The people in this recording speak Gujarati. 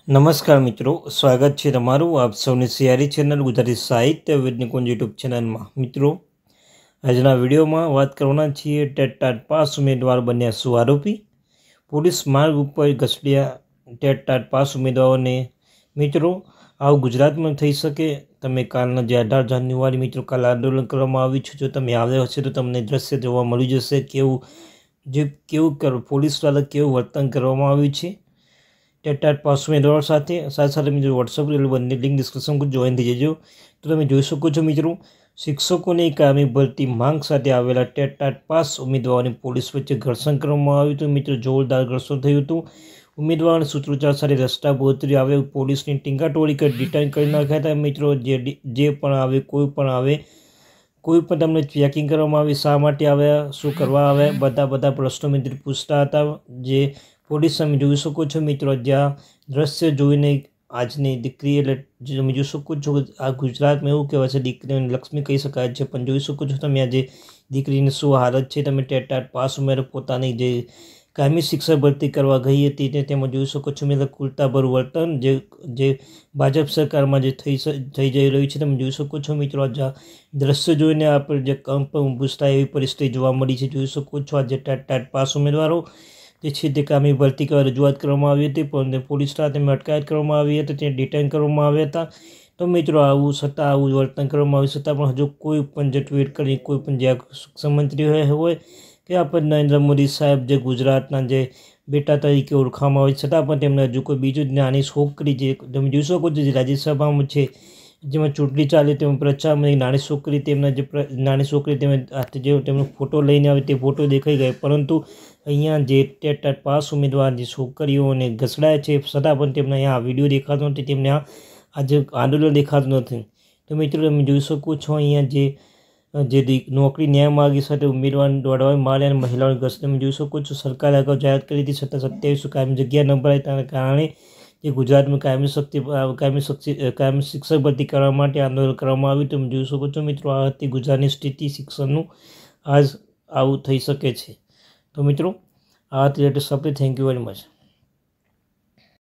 નમસ્કાર મિત્રો, સ્વાગત છે તમારું આપ સૌની સિયારી ચેનલ ગુજરાતી સાહિત્ય વિજ્ઞાન યુટ્યુબ ચેનલમાં। મિત્રો, આજના વિડીયોમાં વાત કરવાના છીએ ટેટ પાસ ઉમેદવાર બન્યા શું આરોપી, પોલીસ માર્ગ ઉપર ઘસડ્યા ટેટ પાસ ઉમેદવારોને। મિત્રો, આવું ગુજરાતમાં થઈ શકે। તમે કાલના જે 18 જાન્યુઆરી મિત્રો કાલ આંદોલન કરવામાં આવ્યું છે, જો તમે આવ્યા હશે તો તમને દ્રશ્ય જોવા મળી જશે કેવું પોલીસવાળા કેવું વર્તન કરવામાં આવ્યું છે ટેટ પાસ ઉમેદવારો સાથે મિત્રો વોટ્સઅપ બંને લિંક ડિસ્ક્રિપ્શન જોઈન થઈ જજો। તો તમે જોઈ શકો છો મિત્રો, શિક્ષકોની કાયમી ભરતી માંગ સાથે આવેલા ટેટ પાસ ઉમેદવારોની પોલીસ વચ્ચે ઘર્ષણ કરવામાં આવ્યું હતું। મિત્રો, જોરદાર ઘર્ષણ થયું હતું। ઉમેદવારોને સૂત્રોચ્ચાર સાથે રસ્તા પર ઉતરી આવે પોલીસની ટીંગાટોળી કરી ડિટેન કરી નાખ્યા હતા। મિત્રો, જે પણ આવે કોઈ પણ તમને ચેકિંગ કરવામાં આવી, શા માટે આવ્યા, શું કરવા આવ્યા, બધા પ્રશ્નો મિત્રો પૂછતા હતા। જે પોલીસ તમે જોઈ શકો છો મિત્રો, જ્યાં દ્રશ્ય જોઈને આજની દીકરી એટલે તમે જોઈ શકો છો આ ગુજરાતમાં એવું કહેવાય છે દીકરીઓને લક્ષ્મી કહી શકાય છે, પણ જોઈ શકો છો તમે આજે દીકરીની શું હાલત છે। તમે ટેટ પાસ ઉમેરો પોતાની જે કાયમી શિક્ષક ભરતી કરવા ગઈ હતી તે તેમાં જોઈ શકો છો મિત્રો કુર્તાભરું વર્તન જે ભાજપ સરકારમાં જે થઈ જઈ રહ્યું છે તમે જોઈ શકો છો મિત્રો। આ દ્રશ્ય જોઈને આપણે જે કંપ ઊભું થાય એવી પરિસ્થિતિ જોવા મળી છે। જોઈ શકો છો આજે ટેટ પાસ ઉમેદવારો જે છે તે કાયમી ભરતી કરવા રજૂઆત કરવામાં આવી હતી, પણ પોલીસ દ્વારા તેમને અટકાયત કરવામાં આવી હતી, તેને ડિટેન કરવામાં આવ્યા હતા। તો મિત્રો, આવું વર્તન કરવામાં આવ્યું છતાં પણ હજુ કોઈ પણ જે ટ્વીટ કરી કોઈ પણ જે શિક્ષણ મંત્રી હોય કે આપણે નરેન્દ્ર મોદી સાહેબ જે ગુજરાતના જે બેટા તરીકે ઓળખવામાં આવે છતાં પણ તેમને હજુ કોઈ બીજું નાની છોકરી જે તમે જોઈ શકો છો જે રાજ્યસભામાં છે જેમાં ચૂંટણી ચાલે તેમાં પ્રચારમાં નાની છોકરી તેમનો ફોટો લઈને આવે તે ફોટો દેખાઈ ગયો, પરંતુ અહીંયા જે ટેટ પાસ ઉમેદવાર જે છોકરીઓને ઘસડાય છે છતાં પણ તેમને અહીંયા વિડીયો દેખાતો નથી, તેમને આજે આંદોલન દેખાતું નથી। તો મિત્રો, તમે જોઈ શકો છો અહીંયા જે નોકરી ન્યાય માર્ગી સાથે ઉમેદવારને દોડવા મારે અને મહિલાઓને ઘસડે તમે જોઈ શકો છો। સરકારે અગાઉ જાહેરાત કરી હતી છતાં 27 કાયમી જગ્યા ન ભરાય તેના કારણે જે ગુજરાતમાં કાયમી શિક્ષક ભરતી કરવા માટે આંદોલન કરવામાં આવ્યું। તમે જોઈ શકો છો મિત્રો, આ હતી ગુજરાતની સ્થિતિ શિક્ષણનું, આજ આવું થઈ શકે છે। તો મિત્રો, આ હતી latest update. Thank you very much.